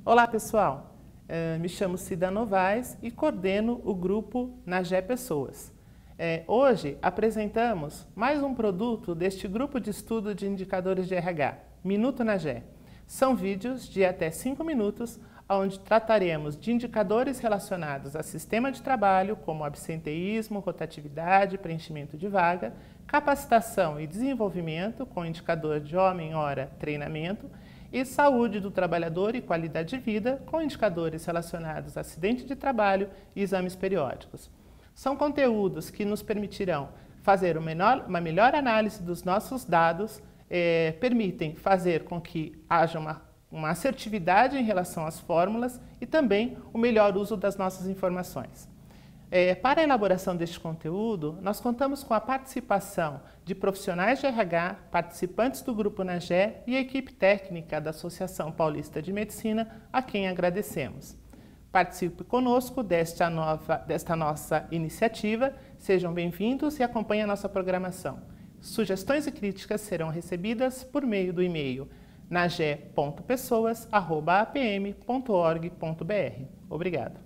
Olá pessoal, me chamo Cida Novaes e coordeno o grupo Nagé Pessoas. Hoje apresentamos mais um produto deste grupo de estudo de indicadores de RH, Minuto Nagé. São vídeos de até 5 minutos, onde trataremos de indicadores relacionados a sistema de trabalho, como absenteísmo, rotatividade, preenchimento de vaga, capacitação e desenvolvimento, com indicador de homem-hora treinamento, e saúde do trabalhador e qualidade de vida, com indicadores relacionados a acidente de trabalho e exames periódicos. São conteúdos que nos permitirão fazer uma melhor análise dos nossos dados, permitem fazer com que haja uma assertividade em relação às fórmulas e também o melhor uso das nossas informações. Para a elaboração deste conteúdo, nós contamos com a participação de profissionais de RH, participantes do Grupo Nagé e a equipe técnica da Associação Paulista de Medicina, a quem agradecemos. Participe conosco desta nossa iniciativa, sejam bem-vindos e acompanhem a nossa programação. Sugestões e críticas serão recebidas por meio do e-mail nagé.pessoas@apm.org.br. Obrigado.